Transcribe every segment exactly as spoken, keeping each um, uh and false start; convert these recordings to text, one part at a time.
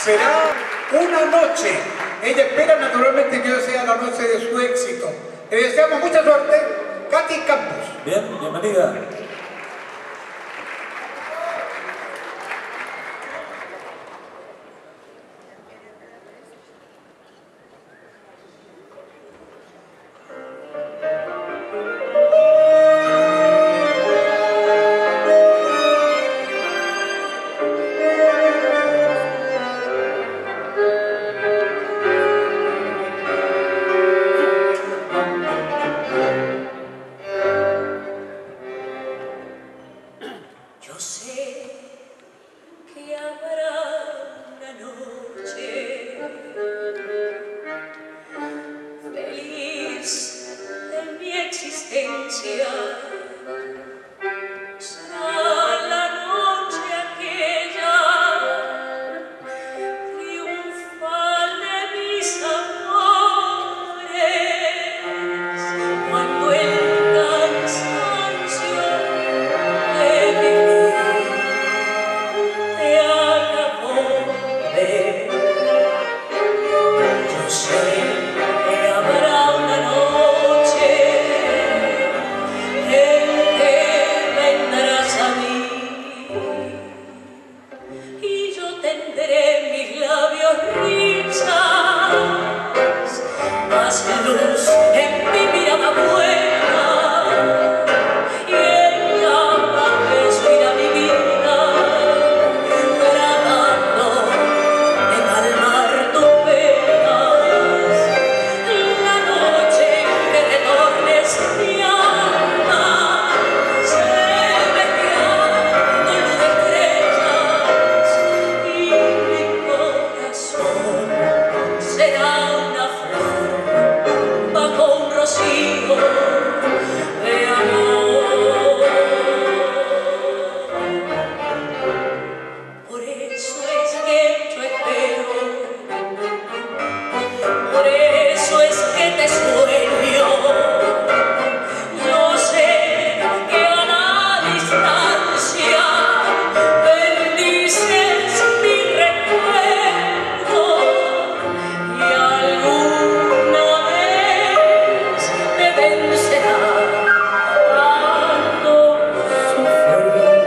será una noche. Ella espera naturalmente que hoy sea la noche de su éxito. Le deseamos mucha suerte, Katy Campos. Bien, bienvenida. Yo sé que habrá una noche feliz en mi existencia. Será la noche aquella triunfal de mis amores, cuando el cansancio de vivir te haga volver. Yo sé que habrá una noche en que vendrás a mí y yo tendré mis labios risas, más luz en mi mirada buena, y en cada beso irá mi vida, tratando de calmar tus penas. La noche en que retornes mi alma se vestirá con luz de estrellas y mi corazón será una flor bajo un rocío de amor. Por eso es que yo espero, por eso es que te sueño. Yo sé que a la distancia bendices mi recuerdo y alguna vez me vencerá cuando sufrí.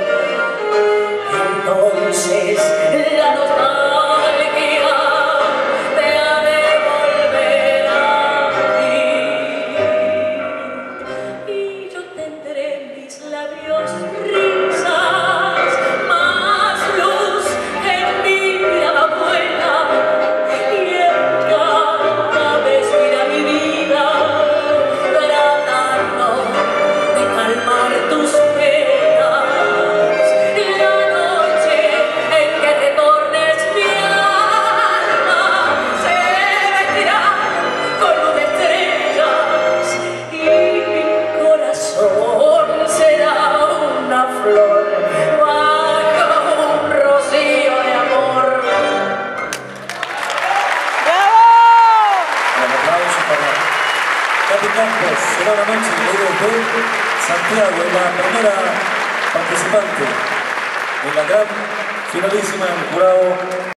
Entonces la nostalgia te ha de volver a mí y yo tendré mis labios risas, más luz en mi mirada buena, y en cada beso irá mi vida, tratando de calmar tus penas. La noche en que retornes mi alma se vestirá con luz de estrellas y mi corazón será una flor bajo un rocío de amor. Un aplauso para Katy Campos. Será una noche de Santiago, la primera participante en la gran finalísima del jurado.